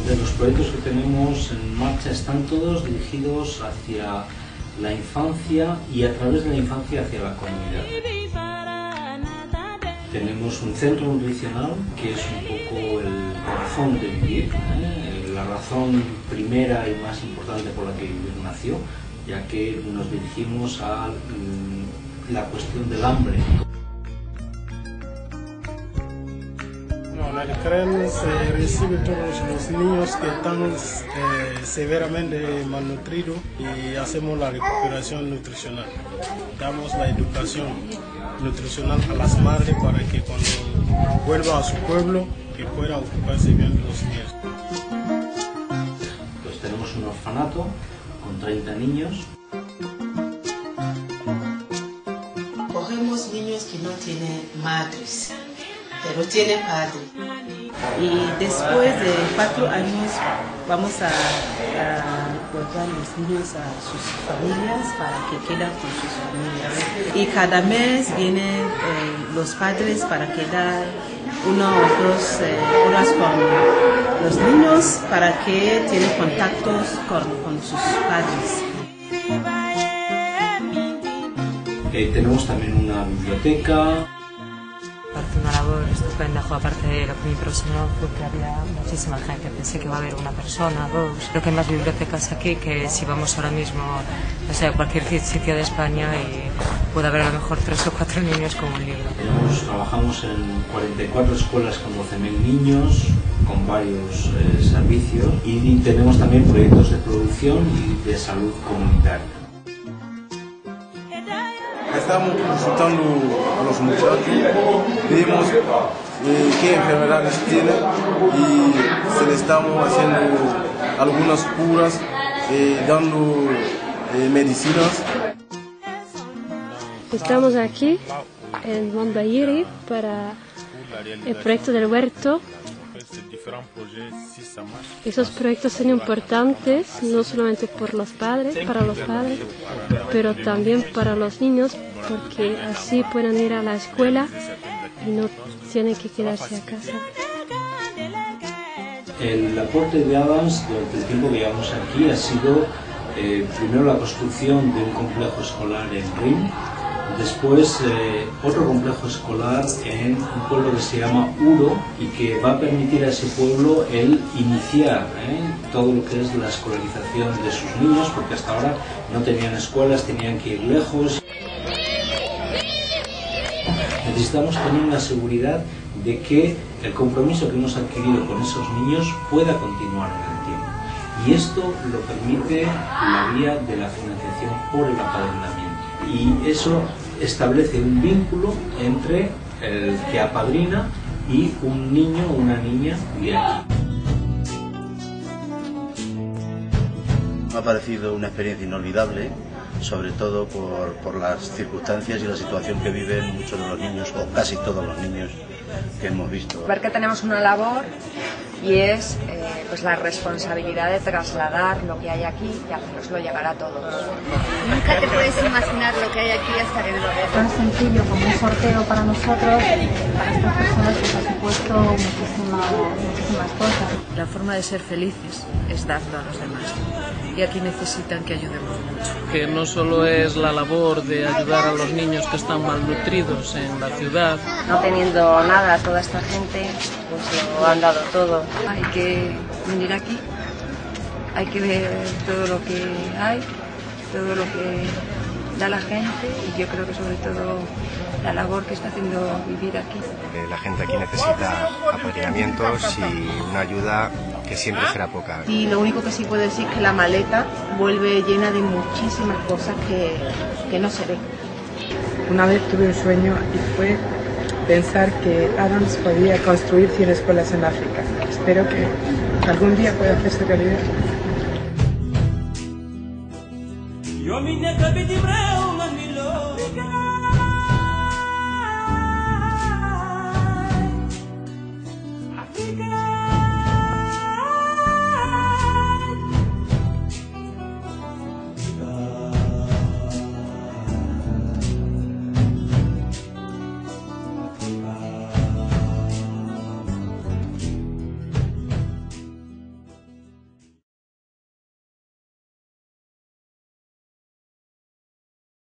De los proyectos que tenemos en marcha están todos dirigidos hacia la infancia y a través de la infancia hacia la comunidad. Tenemos un centro nutricional que es un poco el corazón de Vivir, la razón primera y más importante por la que Vivir nació, ya que nos dirigimos a la cuestión del hambre. La CREM se recibe todos los niños que están severamente malnutridos y hacemos la recuperación nutricional. Damos la educación nutricional a las madres para que cuando vuelvan a su pueblo que puedan ocuparse bien de los niños. Pues tenemos un orfanato con 30 niños. Cogemos niños que no tienen madres, pero tienen padre. Y después de 4 años vamos a encontrar los niños a sus familias para que queden con sus familias. Y cada mes vienen los padres para quedar 1 o 2 horas con los niños para que tienen contactos con sus padres. Tenemos también una biblioteca. Aparte una labor estupenda, aparte de lo que me impresionó fue que había muchísima gente, pensé que iba a haber una persona, 2. Creo que hay más bibliotecas aquí que si vamos ahora mismo, no sé, a cualquier sitio de España y puede haber a lo mejor 3 o 4 niños con un libro. Trabajamos en 44 escuelas con 12.000 niños, con varios servicios, y tenemos también proyectos de producción y de salud comunitaria. Estamos consultando a los muchachos, vemos qué enfermedades tienen y se le estamos haciendo algunas curas, dando medicinas. Estamos aquí en Monbayiri para el proyecto del huerto. Esos proyectos son importantes no solamente para los padres, pero también para los niños, porque así pueden ir a la escuela y no tienen que quedarse a casa. El aporte de Adams durante el tiempo que llevamos aquí ha sido primero la construcción de un complejo escolar en Rim, después otro complejo escolar en un pueblo que se llama Uro y que va a permitir a ese pueblo el iniciar todo lo que es la escolarización de sus niños, porque hasta ahora no tenían escuelas, tenían que ir lejos. Necesitamos tener una seguridad de que el compromiso que hemos adquirido con esos niños pueda continuar en el tiempo. Y esto lo permite la vía de la financiación por el apadrinamiento. Y eso establece un vínculo entre el que apadrina y un niño o una niña de aquí. Me ha parecido una experiencia inolvidable, sobre todo por las circunstancias y la situación que viven muchos de los niños, o casi todos los niños que hemos visto. Ver que tenemos una labor y es pues la responsabilidad de trasladar lo que hay aquí y haceroslo llegar a todos. Nunca te puedes imaginar lo que hay aquí hasta que lo ves. Tan sencillo como un sorteo para nosotros, para estas personas que ha supuesto muchísimas cosas. La forma de ser felices es dando a los demás y aquí necesitan que ayudemos mucho. Que no solo es la labor de ayudar a los niños que están malnutridos en la ciudad. No teniendo nada, toda esta gente pues lo han dado todo. Hay que venir aquí, hay que ver todo lo que hay, todo lo que da la gente y yo creo que sobre todo la labor que está haciendo Vivir aquí. La gente aquí necesita apadrinamientos y una ayuda que siempre será poca. Y lo único que sí puedo decir es que la maleta vuelve llena de muchísimas cosas que no se ven. Una vez tuve un sueño y fue pensar que Adams podía construir 100 escuelas en África. Espero que algún día pueda hacerse realidad.